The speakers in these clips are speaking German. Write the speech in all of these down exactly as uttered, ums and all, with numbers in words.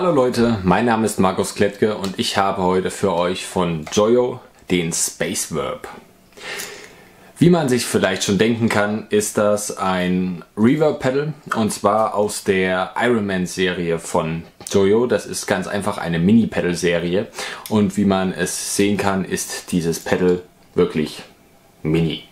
Hallo Leute, mein Name ist Markus Klettke und ich habe heute für euch von Joyo den Space Verb. Wie man sich vielleicht schon denken kann, ist das ein Reverb Pedal und zwar aus der Ironman Serie von Joyo. Das ist ganz einfach eine Mini Pedal Serie und wie man es sehen kann, ist dieses Pedal wirklich mini.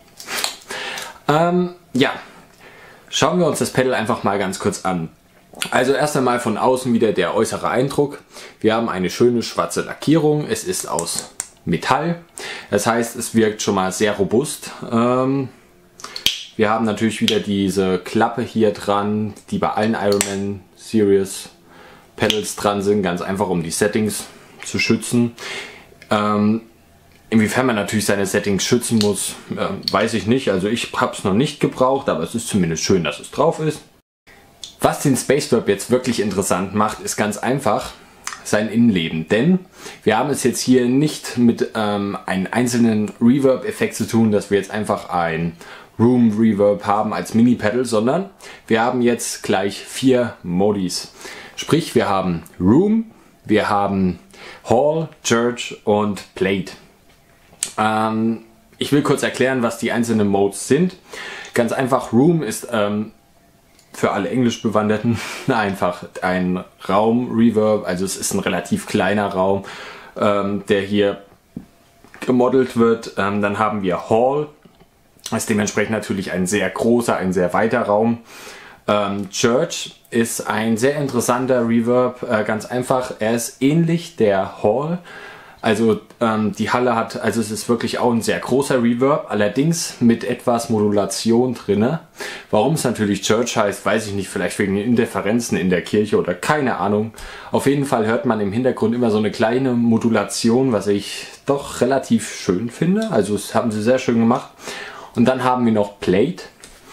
Ähm, ja, schauen wir uns das Pedal einfach mal ganz kurz an. Also erst einmal von außen wieder der äußere Eindruck. Wir haben eine schöne schwarze Lackierung. Es ist aus Metall. Das heißt, es wirkt schon mal sehr robust. Ähm, wir haben natürlich wieder diese Klappe hier dran, die bei allen Ironman Series Pedals dran sind. Ganz einfach, um die Settings zu schützen. Ähm, inwiefern man natürlich seine Settings schützen muss, äh, weiß ich nicht. Also ich habe es noch nicht gebraucht, aber es ist zumindest schön, dass es drauf ist. Was den Space Verb jetzt wirklich interessant macht, ist ganz einfach sein Innenleben. Denn wir haben es jetzt hier nicht mit ähm, einem einzelnen Reverb-Effekt zu tun, dass wir jetzt einfach ein Room Reverb haben als Mini-Pedal, sondern wir haben jetzt gleich vier Modis. Sprich, wir haben Room, wir haben Hall, Church und Plate. Ähm, ich will kurz erklären, was die einzelnen Modes sind. Ganz einfach, Room ist ähm, für alle englisch Bewanderten einfach ein Raum-Reverb, also es ist ein relativ kleiner Raum, ähm, der hier gemodelt wird. Ähm, dann haben wir Hall, das ist dementsprechend natürlich ein sehr großer, ein sehr weiter Raum. Ähm, Church ist ein sehr interessanter Reverb, äh, ganz einfach, er ist ähnlich der Hall. Also ähm, die Halle hat, also es ist wirklich auch ein sehr großer Reverb, allerdings mit etwas Modulation drinne. Warum es natürlich Church heißt, weiß ich nicht, vielleicht wegen den Interferenzen in der Kirche oder keine Ahnung. Auf jeden Fall hört man im Hintergrund immer so eine kleine Modulation, was ich doch relativ schön finde. Also das haben sie sehr schön gemacht. Und dann haben wir noch Plate.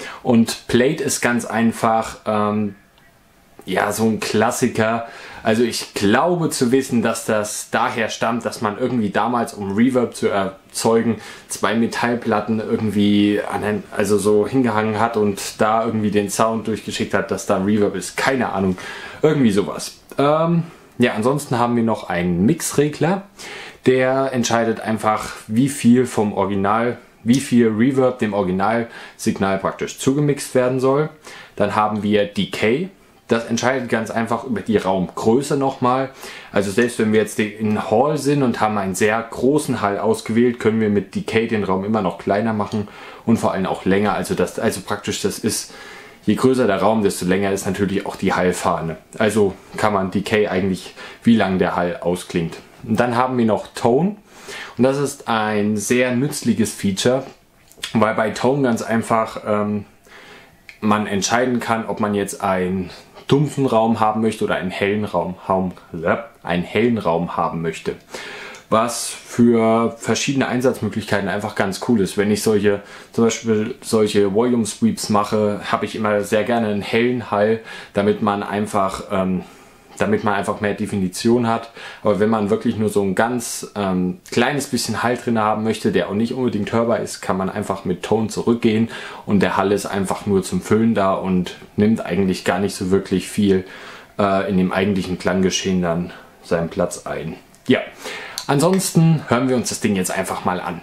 Und Plate ist ganz einfach, ähm, ja, so ein Klassiker. Also ich glaube zu wissen, dass das daher stammt, dass man irgendwie damals, um Reverb zu erzeugen, zwei Metallplatten irgendwie an ein, also so hingehangen hat und da irgendwie den Sound durchgeschickt hat, dass da Reverb ist. Keine Ahnung. Irgendwie sowas. Ähm, ja, ansonsten haben wir noch einen Mixregler. Der entscheidet einfach, wie viel vom Original, wie viel Reverb dem Originalsignal praktisch zugemixt werden soll. Dann haben wir Decay. Das entscheidet ganz einfach über die Raumgröße nochmal. Also selbst wenn wir jetzt in Hall sind und haben einen sehr großen Hall ausgewählt, können wir mit Decay den Raum immer noch kleiner machen und vor allem auch länger. Also, das, also praktisch das ist, je größer der Raum, desto länger ist natürlich auch die Hallfahne. Also kann man Decay eigentlich, wie lang der Hall ausklingt. Und dann haben wir noch Tone. Und das ist ein sehr nützliches Feature, weil bei Tone ganz einfach ähm, man entscheiden kann, ob man jetzt ein dumpfen Raum haben möchte oder einen hellen Raum, einen hellen Raum haben möchte. Was für verschiedene Einsatzmöglichkeiten einfach ganz cool ist. Wenn ich solche, zum Beispiel solche Volume Sweeps mache, habe ich immer sehr gerne einen hellen Hall, damit man einfach, ähm, damit man einfach mehr Definition hat. Aber wenn man wirklich nur so ein ganz ähm, kleines bisschen Hall drin haben möchte, der auch nicht unbedingt hörbar ist, kann man einfach mit Tone zurückgehen und der Hall ist einfach nur zum Füllen da und nimmt eigentlich gar nicht so wirklich viel äh, in dem eigentlichen Klanggeschehen dann seinen Platz ein. Ja, ansonsten hören wir uns das Ding jetzt einfach mal an.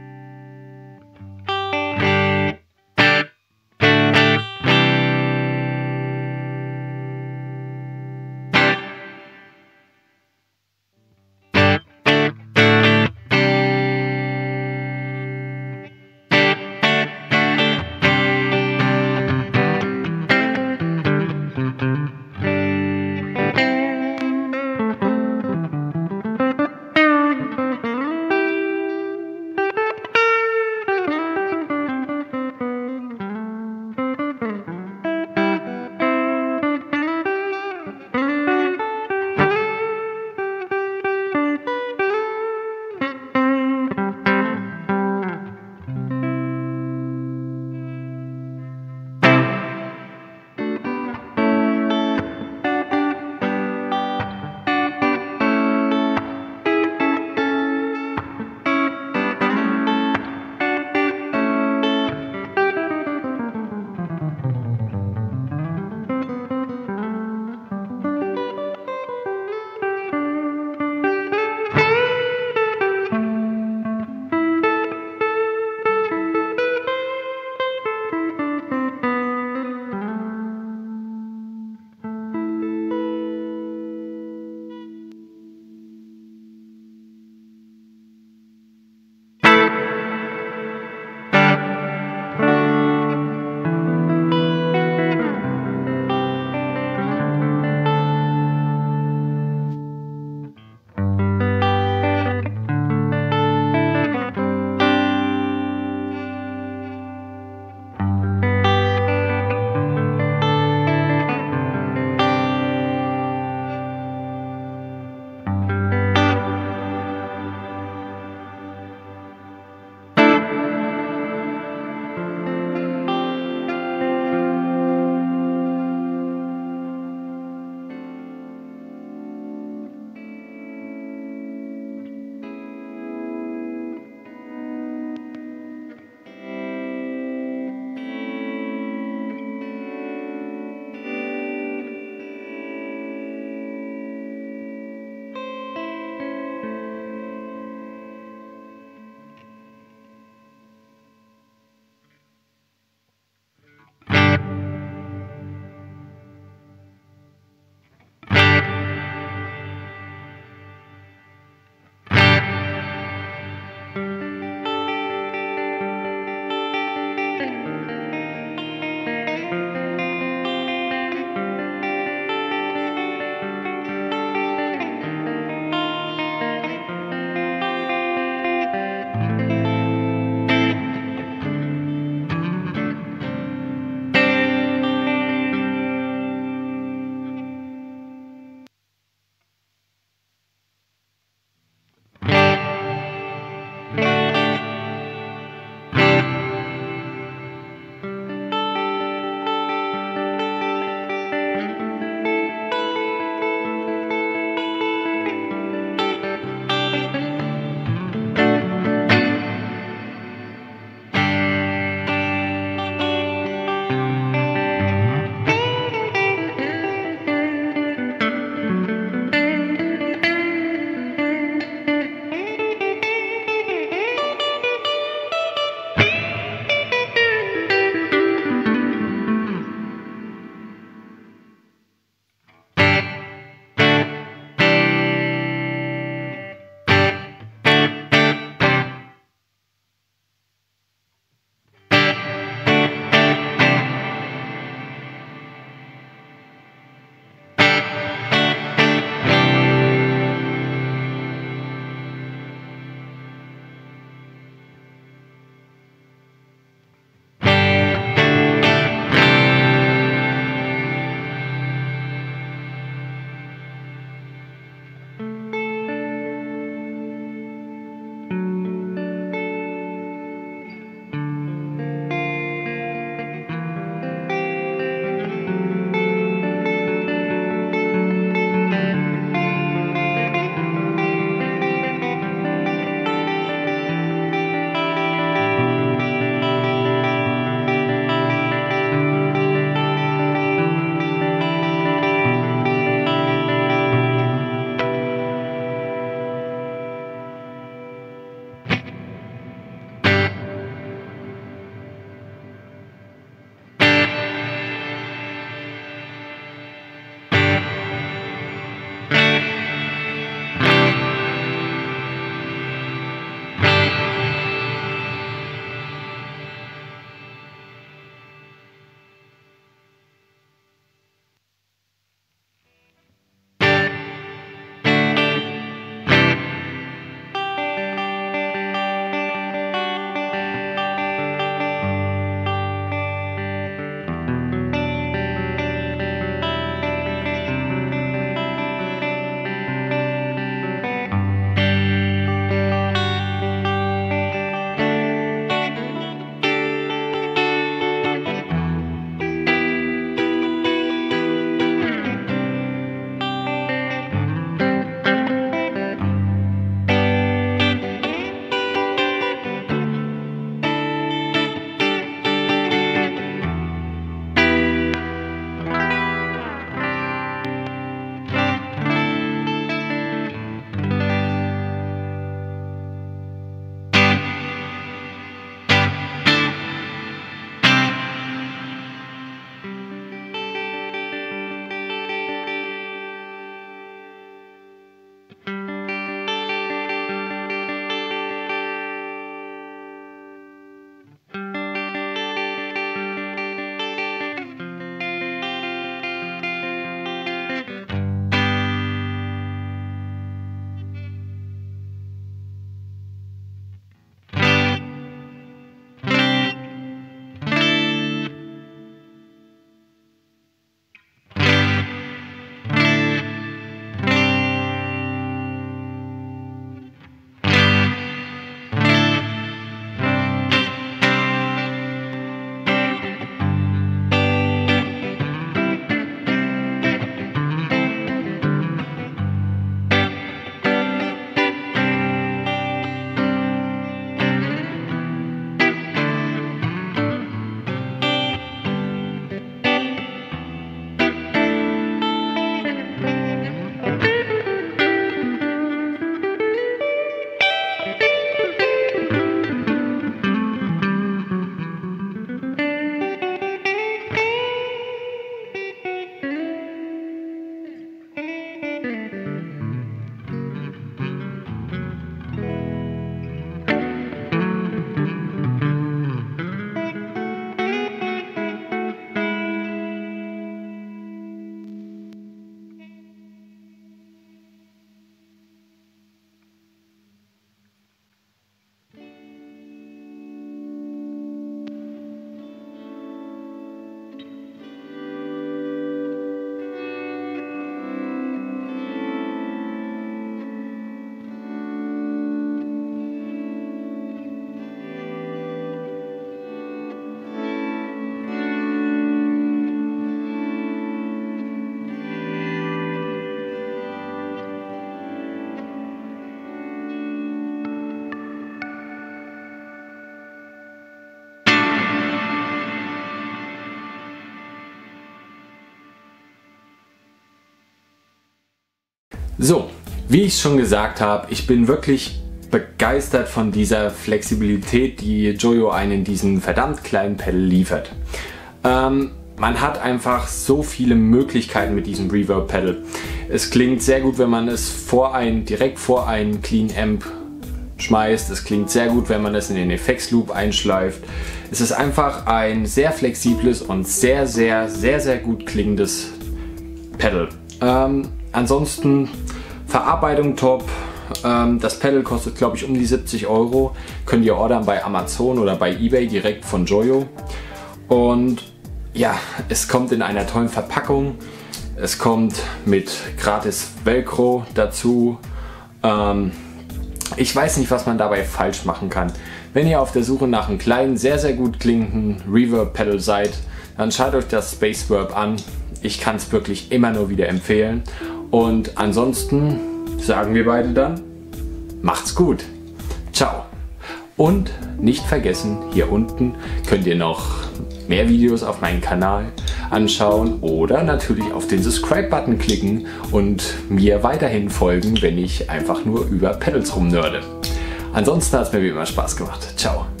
So, wie ich schon gesagt habe, ich bin wirklich begeistert von dieser Flexibilität, die Joyo einen in diesen verdammt kleinen Pedal liefert. Ähm, man hat einfach so viele Möglichkeiten mit diesem Reverb Pedal. Es klingt sehr gut, wenn man es vor ein, direkt vor einen Clean Amp schmeißt. Es klingt sehr gut, wenn man es in den Effektsloop einschleift. Es ist einfach ein sehr flexibles und sehr, sehr, sehr, sehr gut klingendes Pedal. Ähm, ansonsten Verarbeitung top. Ähm, das Pedal kostet, glaube ich, um die siebzig Euro. Könnt ihr ordern bei Amazon oder bei eBay direkt von Joyo. Und ja, es kommt in einer tollen Verpackung. Es kommt mit gratis Velcro dazu. Ähm, ich weiß nicht, was man dabei falsch machen kann. Wenn ihr auf der Suche nach einem kleinen, sehr, sehr gut klingenden Reverb-Pedal seid, dann schaut euch das Spaceverb an. Ich kann es wirklich immer nur wieder empfehlen. Und ansonsten sagen wir beide dann, macht's gut. Ciao. Und nicht vergessen, hier unten könnt ihr noch mehr Videos auf meinen Kanal anschauen oder natürlich auf den Subscribe-Button klicken und mir weiterhin folgen, wenn ich einfach nur über Pedals rumnörde. Ansonsten hat es mir wie immer Spaß gemacht. Ciao.